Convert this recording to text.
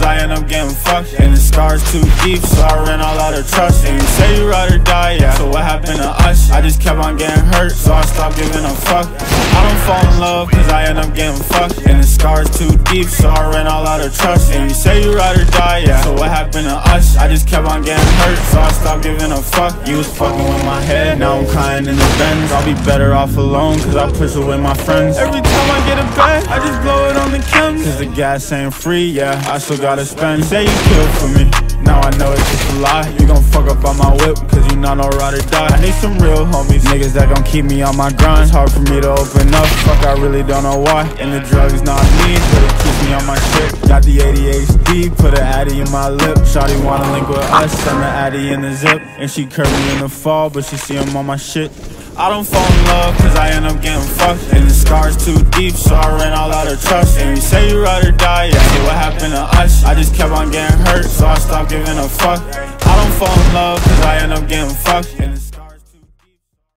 I end up getting fucked. And the scars too deep, so I ran all out of trust. And you say you ride or die, yeah, so what happened to us? I just kept on getting hurt, so I stopped giving a fuck. I don't fall in love, cause I end up getting fucked. And the scars too deep, so I ran all out of trust. And you say you ride or die, yeah, so what happened to us? I just kept on getting hurt, so I stopped giving a fuck. You was fucking with my head, now I'm crying in the Benz. I'll be better off alone, cause I push away my friends. Every time I get a bag, I just blow it on the chems. Cause the gas ain't free, yeah, I still gotta spend. Say you killed for me, now I know it's just a lie. You gon' fuck up on my whip, cause you not no ride or die. I need some real homies, niggas that gon' keep me on my grind. It's hard for me to open up, fuck, I really don't know why. And the drugs not me, but it keeps me on my shit. Got the ADHD, put an Addy in my lip. Shawty wanna link with us, send the Addy in the zip. And she curved me in the fall, but she see him on my shit. I don't fall in love, cause I end up getting fucked. And the scars too deep, so I ran all out of trust. And you say you ride or die, yeah, so what happened to us? I just kept on getting hurt, so I stopped giving a fuck. I don't fall in love, cause I end up getting fucked.